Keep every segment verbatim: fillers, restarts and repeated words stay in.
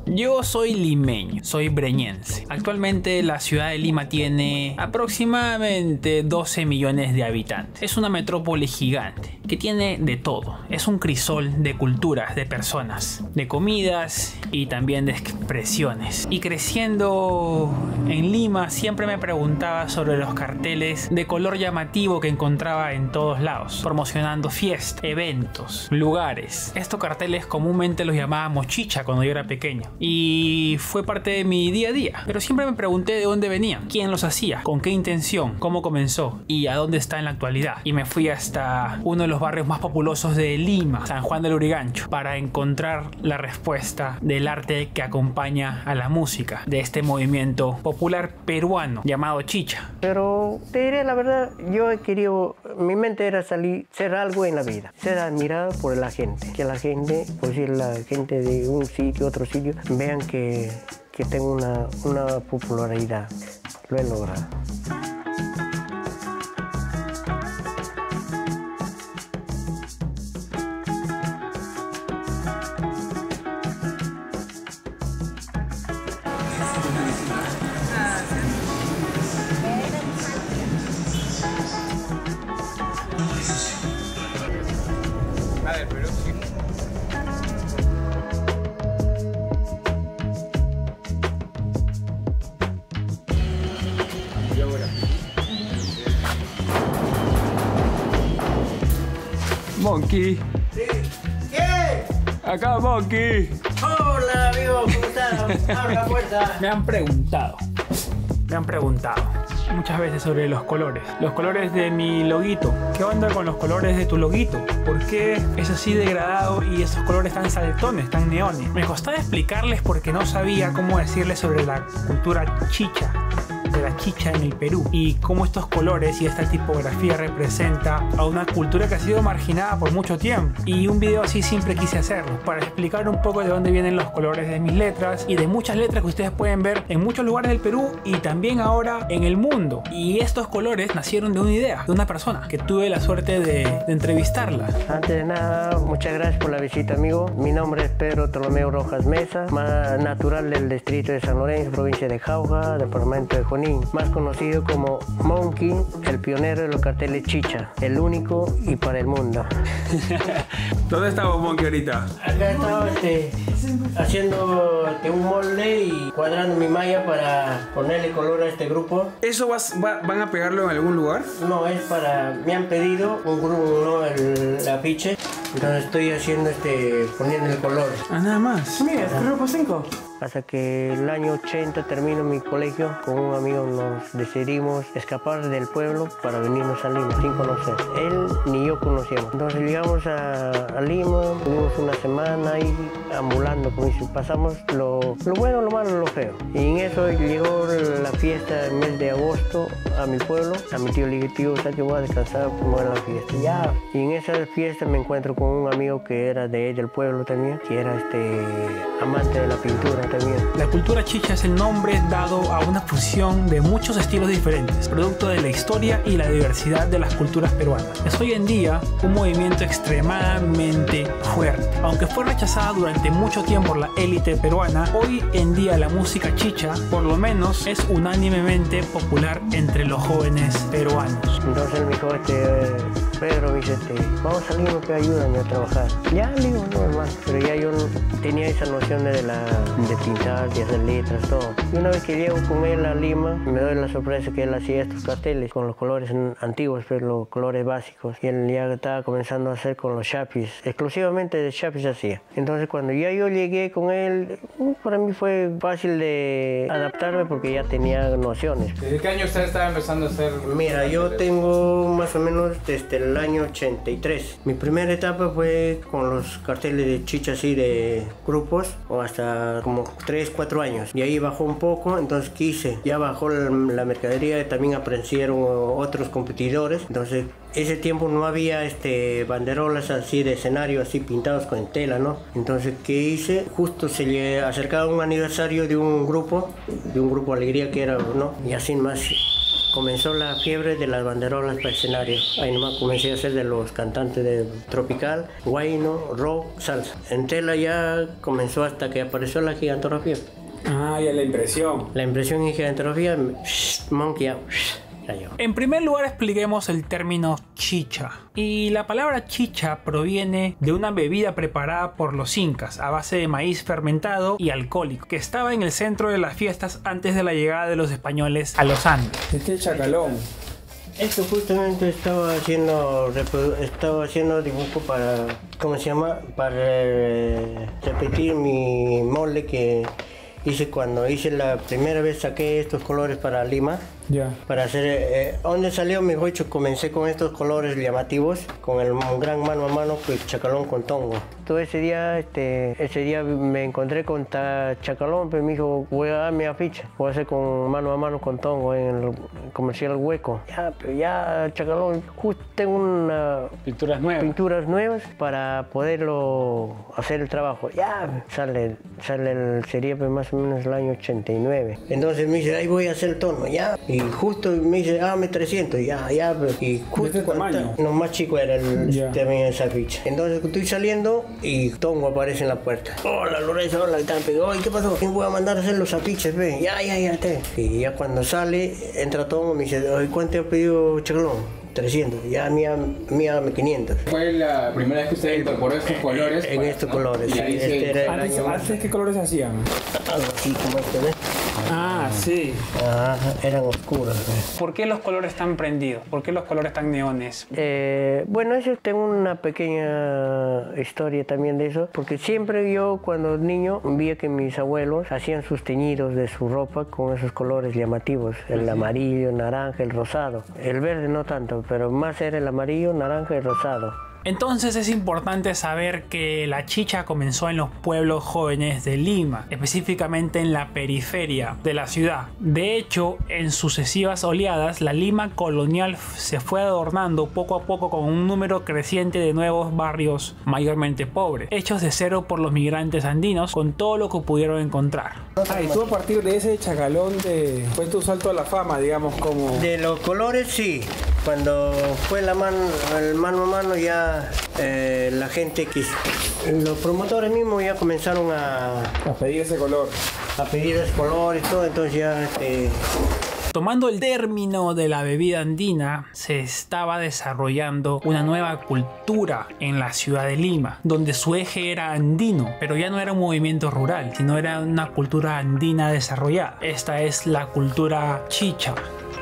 Yo soy limeño, soy breñense. Actualmente la ciudad de Lima tiene aproximadamente doce millones de habitantes. Es una metrópoli gigante que tiene de todo. Es un crisol de culturas, de personas, de comidas y también de expresiones. Y creciendo en Lima siempre me preguntaba sobre los carteles de color llamativo que encontraba en todos lados, promocionando fiestas, eventos, lugares. Estos carteles comúnmente los llamábamos chicha cuando yo era pequeño y fue parte de mi día a día, pero siempre me pregunté de dónde venían, quién los hacía, con qué intención, cómo comenzó y a dónde está en la actualidad. Y me fui hasta uno de los barrios más populosos de Lima, San Juan del Lurigancho, para encontrar la respuesta del arte que acompaña a la música de este movimiento popular peruano llamado chicha. Pero te diré la verdad, yo he querido, mi mente era salir, ser algo en la vida, ser admirado por la gente, que la gente, por decir la gente de un sitio, otro sitio, vean que, que tengo una, una popularidad. Lo he logrado. Monkey. Sí. ¿Qué? Acá, Monkey. Hola, amigo, ¿cómo estás? Abre la puerta. Me han preguntado, me han preguntado muchas veces sobre los colores. Los colores de mi loguito. ¿Qué onda con los colores de tu loguito? ¿Por qué es así degradado y esos colores tan saltones, tan neones? Me costaba explicarles porque no sabía cómo decirles sobre la cultura chicha, de la chicha en el Perú, y cómo estos colores y esta tipografía representa a una cultura que ha sido marginada por mucho tiempo. Y un video así siempre quise hacerlo, para explicar un poco de dónde vienen los colores de mis letras y de muchas letras que ustedes pueden ver en muchos lugares del Perú y también ahora en el mundo. Y estos colores nacieron de una idea, de una persona que tuve la suerte de, de entrevistarla. Antes de nada, muchas gracias por la visita, amigo. Mi nombre es Pedro Ptolomeo Rojas Mesa, más natural del distrito de San Lorenzo, provincia de Jauja, departamento de Junín, más conocido como Monkey, el pionero de los carteles chicha, el único y para el mundo. ¿Dónde estamos, Monkey, ahorita? Acá estaba este, haciendo este, un molde y cuadrando mi malla para ponerle color a este grupo. ¿Eso vas, va, van a pegarlo en algún lugar? No, es para, me han pedido un grupo, ¿no? El afiche, entonces estoy haciendo este, poniendo el color. Ah, nada más. Mira, es grupo cinco. Hasta que el año ochenta termino mi colegio, con un amigo nos decidimos escapar del pueblo para venirnos a Lima sin conocer. Él ni yo conocíamos. Entonces llegamos a, a Lima, tuvimos una semana ahí ambulando, como dice, pasamos lo, lo bueno, lo malo, lo feo. Y en eso llegó la fiesta del mes de agosto a mi pueblo. A mi tío le dije, tío, o sea que voy a descansar como era la fiesta. Ya. Y en esa fiesta me encuentro con un amigo que era de ahí del pueblo también, que era este amante de la pintura también. La cultura chicha es el nombre dado a una fusión de muchos estilos diferentes, producto de la historia y la diversidad de las culturas peruanas. Es hoy en día un movimiento extremadamente fuerte. Aunque fue rechazada durante mucho tiempo por la élite peruana, hoy en día la música chicha, por lo menos, es unánimemente popular entre los jóvenes peruanos. Entonces él me dijo, este, Pedro, me dice, este, vamos a Lima, que ayúdame a trabajar. Ya, le digo, no, hermano, pero ya yo tenía esa noción de la de pintar, de hacer letras, todo. Y una vez que llego con él a Lima, me doy la sorpresa que él hacía estos carteles con los colores antiguos, pero los colores básicos. Y él ya estaba comenzando a hacer con los chapis, exclusivamente de chapis hacía. Entonces cuando ya yo llegué con él, para mí fue fácil de adaptarme porque ya tenía nociones. ¿Desde qué año usted estaba empezando a hacer? Mira, yo tengo más o menos desde el año ochenta y tres. Mi primera etapa fue con los carteles de chicha así de grupos, o hasta como tres, cuatro años. Y ahí bajó un poco, entonces quise. Ya bajó la, la mercadería y también aparecieron otros competidores. Entonces, ese tiempo no había este, banderolas así de escenario, así pintados con tela, ¿no? Entonces, ¿qué hice? Justo se le acercaba un aniversario de un grupo, de un grupo Alegría que era, ¿no? Y así más comenzó la fiebre de las banderolas para escenario. Ahí nomás comencé a ser de los cantantes de tropical, guayno, rock, salsa. En tela ya comenzó hasta que apareció la gigantografía. Ah, ya la impresión. La impresión en gigantografía, monkey out. En primer lugar, expliquemos el término chicha. Y la palabra chicha proviene de una bebida preparada por los incas a base de maíz fermentado y alcohólico, que estaba en el centro de las fiestas antes de la llegada de los españoles a los Andes. Este es chacalón. Esto justamente estaba haciendo estaba haciendo dibujo para, ¿cómo se llama? Para eh, repetir mi molde que hice cuando hice la primera vez, saqué estos colores para Lima. Ya. Para hacer, eh, ¿dónde salió mi huecho? Comencé con estos colores llamativos, con el gran mano a mano, pues Chacalón con Tongo. Todo ese día, este, ese día me encontré con ta Chacalón, pero me dijo, voy a dar mi afiche, voy a hacer con mano a mano con Tongo en el comercial Hueco. Ya, pero ya Chacalón, justo tengo una Pinturas nuevas. pinturas nuevas para poderlo hacer el trabajo. Ya, sale, sale el, sería pues, más o menos el año ochenta y nueve. Entonces me dice, ahí voy a hacer el tono, ya. Y justo me dice, dame trescientos, ya, ya, y justo ¿de este tamaño? No, más chico era el, Ya. también esa ficha. Entonces estoy saliendo y Tongo aparece en la puerta. Hola Lorenzo, hola, ¿qué tal? Oye, ¿qué pasó? ¿Quién voy a mandar a hacer los afiches, ve? Ya, ya, ya, te. Y ya cuando sale, entra Tongo y me dice, oye, ¿cuánto ha pedido Chacalón? trescientos, ya mía, mía quinientos. Fue la primera vez que usted incorporó estos colores. En para- estos ¿no? colores, Y sí, ahí este se- era el Antes, año más. antes, ¿qué colores hacían? Algo así como este, ¿ves? Ah, sí. Ajá, eran oscuros. ¿ves? ¿Por qué los colores están prendidos? ¿Por qué los colores están neones? Eh, bueno, eso tengo una pequeña historia también de eso, porque siempre yo cuando niño veía que mis abuelos hacían sus teñidos de su ropa con esos colores llamativos, el amarillo, naranja, el rosado. El verde no tanto, pero más era el amarillo, naranja y rosado. Entonces es importante saber que la chicha comenzó en los pueblos jóvenes de Lima, específicamente en la periferia de la ciudad. De hecho, en sucesivas oleadas, la Lima colonial se fue adornando poco a poco con un número creciente de nuevos barrios mayormente pobres, hechos de cero por los migrantes andinos con todo lo que pudieron encontrar. Ah, y tú a partir de ese chacalón de... fue tu salto a la fama, digamos, como... De los colores, sí. Cuando fue la mano, el mano a mano ya eh, la gente quiso. Los promotores mismos ya comenzaron a, a pedir ese color. a pedir los colores, todo, entonces ya este, Tomando el término de la bebida andina, se estaba desarrollando una nueva cultura en la ciudad de Lima, donde su eje era andino, pero ya no era un movimiento rural, sino era una cultura andina desarrollada. Esta es la cultura chicha.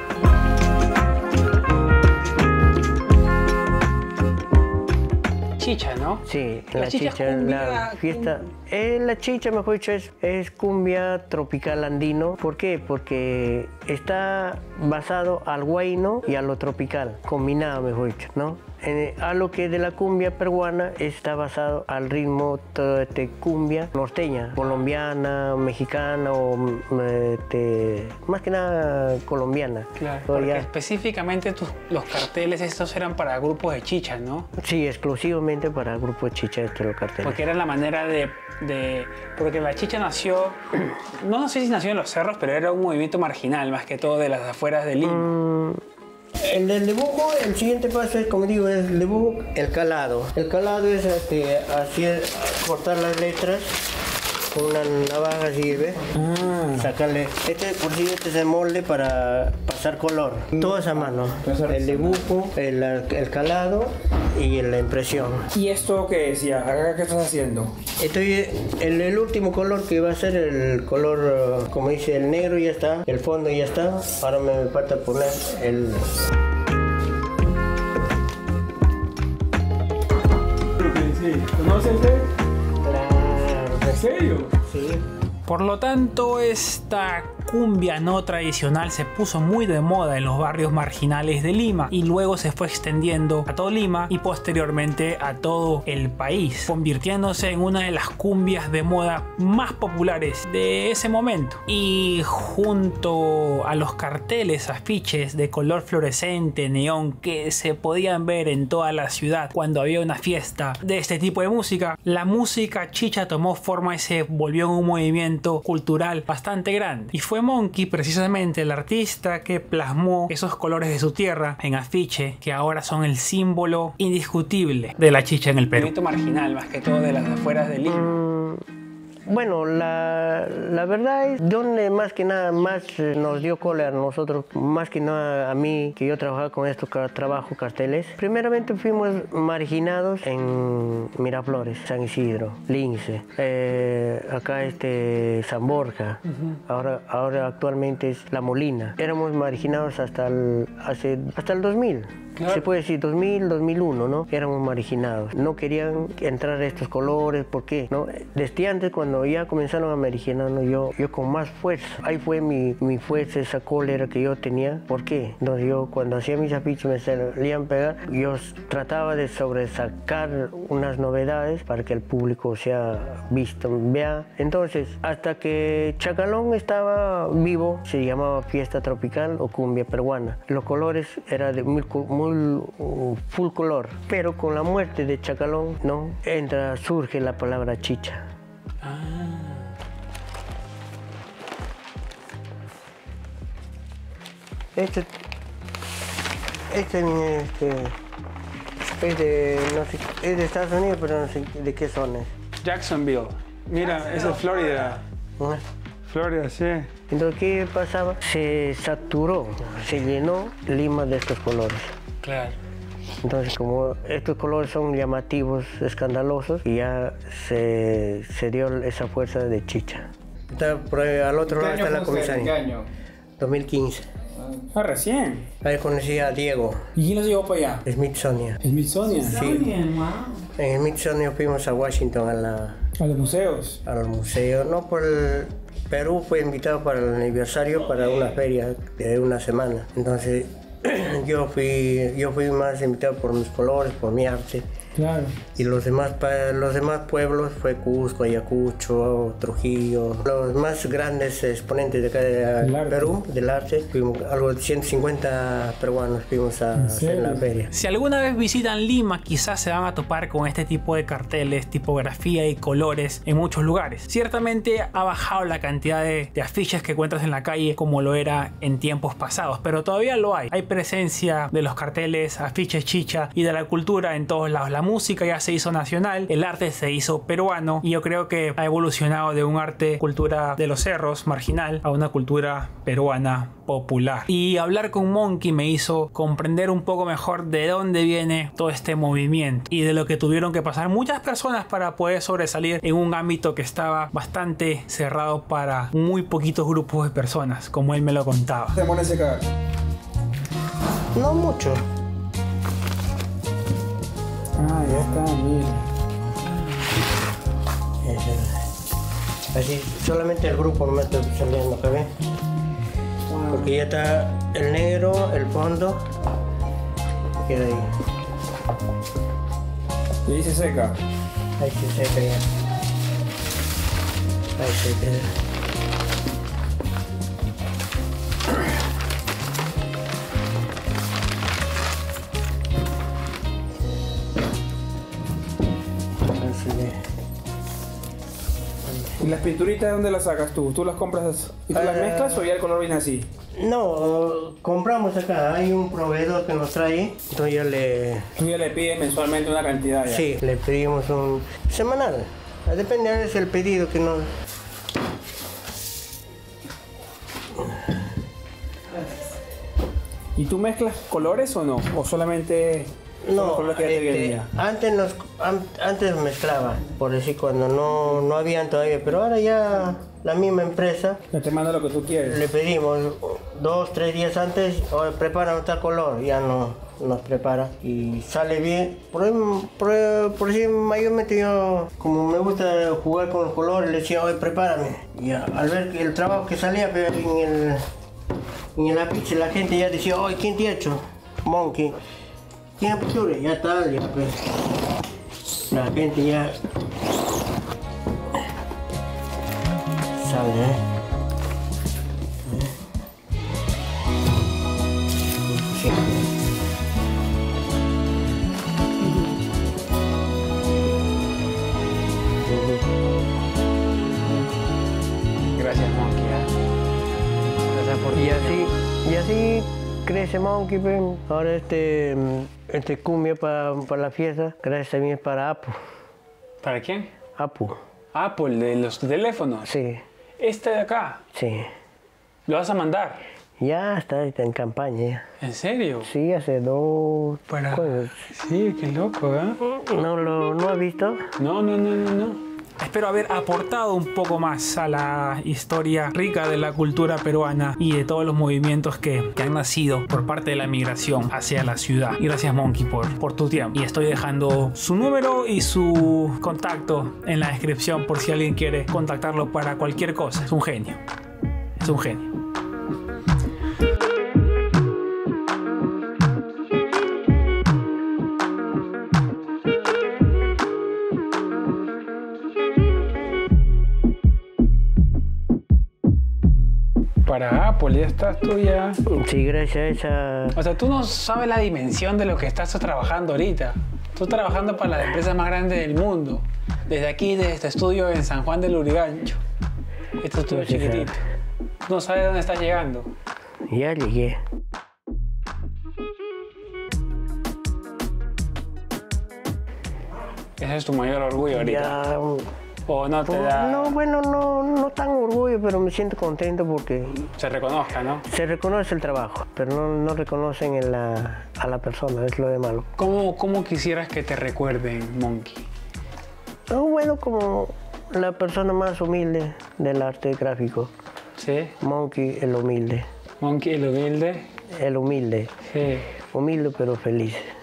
Chicha, ¿no? sí, La la, chicha es chicha, cumbia, la fiesta. Eh, la chicha, mejor dicho, es, es cumbia tropical andino. ¿Por qué? Porque está basado al guayno y a lo tropical, combinado, mejor dicho, ¿no? Eh, a lo que de la cumbia peruana está basado al ritmo todo este cumbia norteña, colombiana, mexicana o mm, este, más que nada colombiana. Claro, Todo porque ya- específicamente tus- los carteles estos eran para grupos de chicha, ¿no? Sí, exclusivamente para el grupo de chicha de los carteles. Porque era la manera de, de... Porque la chicha nació... No sé si nació en los cerros, pero era un movimiento marginal, más que todo de las afueras de Lima. Mm, El del dibujo, el siguiente paso es, como digo, es el dibujo, el calado. El calado es este, hacer, cortar las letras con una navaja sirve, Ah, sacarle. Este por si este es el molde para pasar color. Todo es a mano. El dibujo, el, el calado y la impresión. ¿y esto qué decía? ¿Acá qué estás haciendo? Estoy, el, el último color que va a ser el color, uh, como dice, el negro ya está, el fondo ya está. Ahora me falta poner el... ¿Conoce usted? Claro, ¿En serio? sí. Por lo tanto, esta cumbia no tradicional se puso muy de moda en los barrios marginales de Lima y luego se fue extendiendo a todo Lima y posteriormente a todo el país, convirtiéndose en una de las cumbias de moda más populares de ese momento. Y junto a los carteles, afiches de color fluorescente, neón, que se podían ver en toda la ciudad cuando había una fiesta de este tipo de música, la música chicha tomó forma y se volvió un movimiento cultural bastante grande y fue fue Monkey precisamente el artista que plasmó esos colores de su tierra en afiche que ahora son el símbolo indiscutible de la chicha en el Perú. Movimiento marginal, más que todo de las afueras de Lima. Mm, bueno, la, la verdad es donde más que nada más eh, nos dio cólera a nosotros, más que nada a mí, que yo trabajaba con estos ca- trabajo carteles. Primeramente fuimos marginados en Miraflores, San Isidro, Lince, eh, acá este San Borja, uh-huh. ahora, ahora actualmente es La Molina. Éramos marginados hasta el, hace, hasta el dos mil. Claro. Se puede decir dos mil, dos mil uno, ¿no? Éramos marginados. No querían entrar estos colores, ¿por qué? ¿No? Desde antes, cuando ya comenzaron a marginarnos, yo, yo con más fuerza. Ahí fue mi, mi fuerza, esa cólera que yo tenía. ¿Por qué? Entonces yo, cuando hacía mis afiches, me salían pegar, yo trataba de sobresacar unas novedades para que el público sea visto, vea. Entonces, hasta que Chacalón estaba vivo, se llamaba Fiesta Tropical o Cumbia Peruana. Los colores eran de muy, muy full color, pero con la muerte de Chacalón, no, entra, surge la palabra chicha. Ah. Este, este, este, es de, no sé, es de Estados Unidos, pero no sé de qué zona es. Jacksonville. Mira, esa es Florida. ¿No? Florida, sí. Entonces, ¿qué pasaba? Se saturó, se llenó Lima de estos colores. Claro. Entonces, como estos colores son llamativos, escandalosos, y ya se, se dio esa fuerza de chicha. Está por ahí, al otro lado está la comisaría. ¿Qué año? dos mil quince. Ah, recién. Ahí conocí a Diego. ¿Y quién los llevó para allá? Smithsonian. ¿Smithsonian? Sí. En Smithsonian fuimos a Washington a la... ¿A los museos? A los museos. No, por el... Perú fue invitado para el aniversario, para una feria de una semana. Entonces, yo fui, yo fui más invitado por mis colores, por mi arte. Claro. Y los demás, los demás pueblos fue Cusco, Ayacucho, Trujillo. Los más grandes exponentes de acá de Perú, del arte, fuimos, algo de ciento cincuenta peruanos fuimos a hacer la feria. Si alguna vez visitan Lima, quizás se van a topar con este tipo de carteles, tipografía y colores en muchos lugares. Ciertamente ha bajado la cantidad de, de afiches que encuentras en la calle como lo era en tiempos pasados, pero todavía lo hay. Hay presencia de los carteles, afiches chicha y de la cultura en todos lados. La música ya se hizo nacional, el arte se hizo peruano y yo creo que ha evolucionado de un arte, cultura de los cerros, marginal, a una cultura peruana popular. Y hablar con Monkey me hizo comprender un poco mejor de dónde viene todo este movimiento y de lo que tuvieron que pasar muchas personas para poder sobresalir en un ámbito que estaba bastante cerrado para muy poquitos grupos de personas, como él me lo contaba. ¿Te pones ese cagar? No mucho. Ah, ya está, mira. Así, solamente el grupo no me está saliendo, ¿ok? Wow. Porque ya está el negro, el fondo. Queda ahí. ¿Y ahí se seca? Ahí se seca ya. Ahí se queda. ¿Y las pinturitas de dónde las sacas tú? ¿Tú las compras y tú uh, las mezclas o ya el color viene así? No, compramos acá, hay un proveedor que nos trae, entonces ya le... ¿Tú ya le pides mensualmente una cantidad ya? Sí, le pedimos un semanal, depende de el pedido que nos... ¿Y tú mezclas colores o no? ¿O solamente...? No, este, antes, nos, an, antes mezclaba, por decir, cuando no, no habían todavía, pero ahora ya la misma empresa... Ya te manda lo que tú quieres. Le pedimos dos, tres días antes, oh, prepara tal color, ya no nos prepara y sale bien. Por, por, por decir, mayormente yo, como me gusta jugar con los colores, le decía, oye, prepárame. Y al ver el trabajo que salía en el, en el afiche, la gente ya decía, oye, ¿quién te ha hecho? Monkey. Ya, pues, ya está, ya pues. La gente ya sale, ¿eh? Sí. Gracias, Monkey. Y así, y así crece Monkey, pues. Ahora este, este cumbia para pa la fiesta, gracias también es para Apu. ¿Para quién? Apu. Apple, de los teléfonos. Sí, Este de acá, sí. ¿lo vas a mandar? Ya está en campaña ya. ¿En serio? Sí, hace dos... Para... ¿cuándo? Sí, qué loco, ¿eh? ¿No lo no has visto? No, no, no, no, no. Espero haber aportado un poco más a la historia rica de la cultura peruana y de todos los movimientos que, que han nacido por parte de la migración hacia la ciudad. Y gracias, Monkey, por, por tu tiempo. Y estoy dejando su número y su contacto en la descripción por si alguien quiere contactarlo para cualquier cosa. Es un genio. Es un genio. Para Apple, ya estás tú ya. Sí, gracias a esa... O sea, tú no sabes la dimensión de lo que estás trabajando ahorita. Tú trabajando para las empresas más grandes del mundo. Desde aquí, desde este estudio en San Juan del Lurigancho. Este estudio Sí, sí, chiquitito. Tú no sabes dónde estás llegando. Ya llegué. Ese es tu mayor orgullo ahorita. Ya... O no te pues, da... no, bueno, no, no tan orgullo, pero me siento contento porque Se reconozca, ¿no? se reconoce el trabajo, pero no, no reconocen en la, a la persona, es lo de malo. ¿Cómo, ¿Cómo quisieras que te recuerden, Monkey? No, bueno, como la persona más humilde del arte gráfico. ¿Sí? Monkey, el humilde. Monkey, el humilde. El humilde. Sí. Humilde pero feliz.